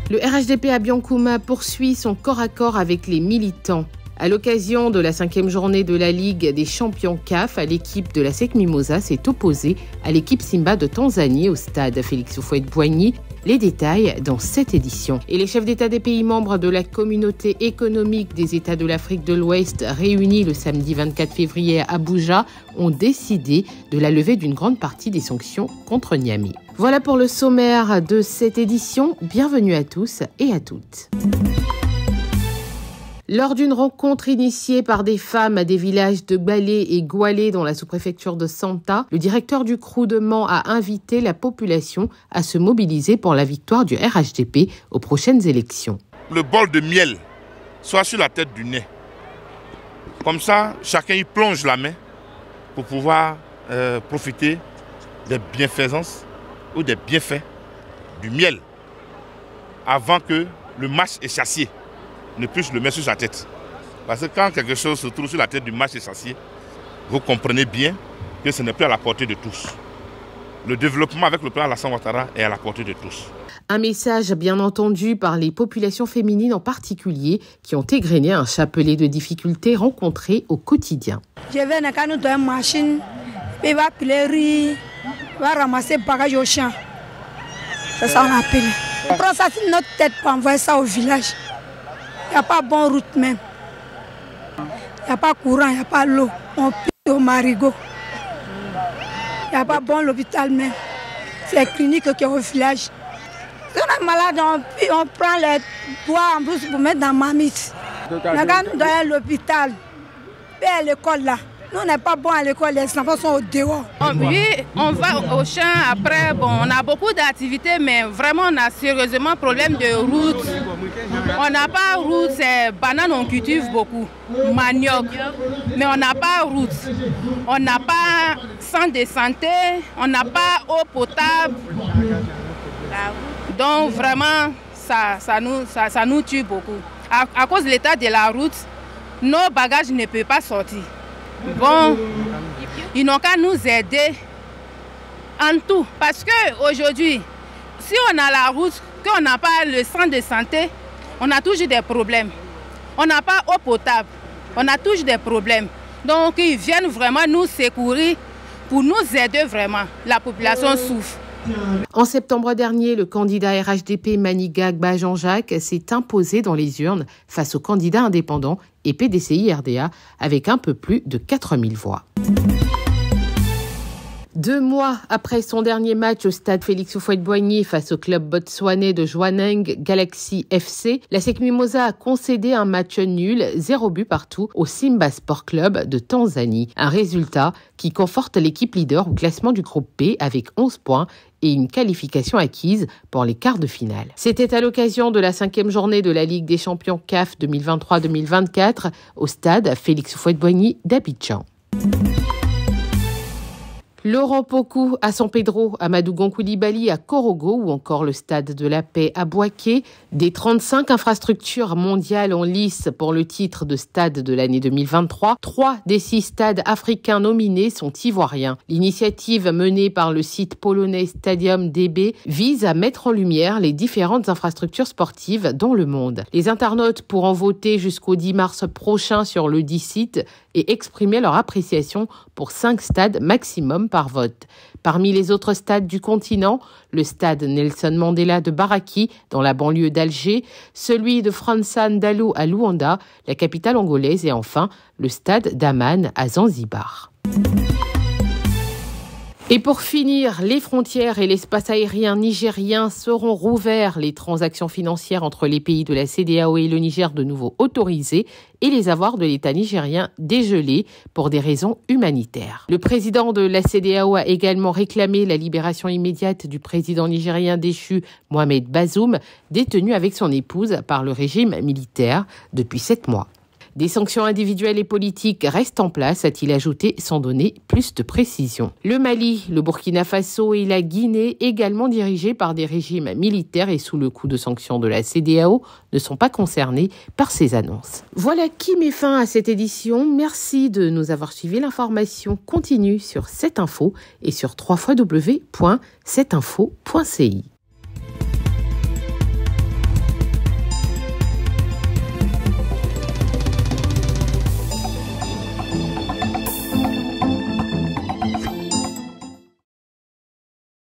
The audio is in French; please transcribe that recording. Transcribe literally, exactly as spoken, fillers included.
Le R H D P à Biancouma poursuit son corps à corps avec les militants. À l'occasion de la cinquième journée de la Ligue des champions C A F, l'équipe de la S E C Mimosa s'est opposée à l'équipe Simba de Tanzanie au stade Félix Houphouët-Boigny. Les détails dans cette édition. Et les chefs d'État des pays membres de la communauté économique des États de l'Afrique de l'Ouest réunis le samedi vingt-quatre février à Abuja ont décidé de la levée d'une grande partie des sanctions contre Niamey. Voilà pour le sommaire de cette édition. Bienvenue à tous et à toutes. Lors d'une rencontre initiée par des femmes des villages de Balé et Goualé dans la sous-préfecture de Santa, le directeur du C R U de Mans a invité la population à se mobiliser pour la victoire du R H D P aux prochaines élections. Le bol de miel soit sur la tête du nez. Comme ça, chacun y plonge la main pour pouvoir euh, profiter des bienfaisances ou des bienfaits du miel avant que le match échassier ne puisse le mettre sur sa tête. Parce que quand quelque chose se trouve sur la tête du match échassier, vous comprenez bien que ce n'est plus à la portée de tous. Le développement avec le plan Alassane Ouattara est à la portée de tous. Un message bien entendu par les populations féminines en particulier qui ont égrené un chapelet de difficultés rencontrées au quotidien. Je vais dans une machine, il va piler riz, il va ramasser bagage au champ. C'est ça on appelle. On prend ça sur notre tête pour envoyer ça au village. Il n'y a pas de bonne route même. Il n'y a pas de courant, il n'y a pas l'eau. On pille au marigot. Il n'y a pas de bon l'hôpital même. C'est la clinique qui est au village. Si on est malade, on, on prend les bois en plus pour mettre dans ma mamite. Quand nous dans l'hôpital, et à l'école là. Nous, on n'est pas bon à l'école, les enfants sont au dehors. Oui, on va au champ après, bon, on a beaucoup d'activités, mais vraiment on a sérieusement problème de route. On n'a pas route, c'est banane, on cultive beaucoup, manioc, mais on n'a pas route. On n'a pas centre de santé, on n'a pas eau potable. Donc vraiment, ça, ça, nous, ça, ça nous tue beaucoup. À, à cause de l'état de la route, nos bagages ne peuvent pas sortir. Bon, ils n'ont qu'à nous aider en tout. Parce qu'aujourd'hui, si on a la route, qu'on n'a pas le centre de santé, on a toujours des problèmes. On n'a pas eau potable, on a toujours des problèmes. Donc ils viennent vraiment nous secourir pour nous aider vraiment. La population souffre. En septembre dernier, le candidat R H D P Manigagba Jean-Jacques s'est imposé dans les urnes face au candidat indépendant et P D C I R D A avec un peu plus de quatre mille voix. Deux mois après son dernier match au stade Félix Houphouët-Boigny face au club botswanais de Jwaneng Galaxy F C, la S E C Mimosa a concédé un match nul, zéro but partout, au Simba Sport Club de Tanzanie. Un résultat qui conforte l'équipe leader au classement du groupe P avec onze points et une qualification acquise pour les quarts de finale. C'était à l'occasion de la cinquième journée de la Ligue des champions C A F deux mille vingt-trois deux mille vingt-quatre au stade Félix Houphouët-Boigny d'Abidjan. Laurent Pokou à San Pedro, Amadou Gonkoulibaly à Korogo ou encore le Stade de la Paix à Bouaké. Des trente-cinq infrastructures mondiales en lice pour le titre de stade de l'année deux mille vingt-trois, trois des six stades africains nominés sont ivoiriens. L'initiative menée par le site polonais Stadium D B vise à mettre en lumière les différentes infrastructures sportives dans le monde. Les internautes pourront voter jusqu'au dix mars prochain sur le dit site et exprimer leur appréciation pour cinq stades maximum par vote. Parmi les autres stades du continent, le stade Nelson Mandela de Baraki, dans la banlieue d'Alger, celui de França Ndalou à Luanda, la capitale angolaise, et enfin le stade d'Amman à Zanzibar. Et pour finir, les frontières et l'espace aérien nigérien seront rouverts. Les transactions financières entre les pays de la C E D E A O et le Niger de nouveau autorisées et les avoirs de l'État nigérien dégelés pour des raisons humanitaires. Le président de la C E D E A O a également réclamé la libération immédiate du président nigérien déchu Mohamed Bazoum, détenu avec son épouse par le régime militaire depuis sept mois. Des sanctions individuelles et politiques restent en place, a-t-il ajouté, sans donner plus de précision. Le Mali, le Burkina Faso et la Guinée, également dirigés par des régimes militaires et sous le coup de sanctions de la C E D E A O, ne sont pas concernés par ces annonces. Voilà qui met fin à cette édition. Merci de nous avoir suivis. L'information continue sur sept info et sur w w w point sept info point c i.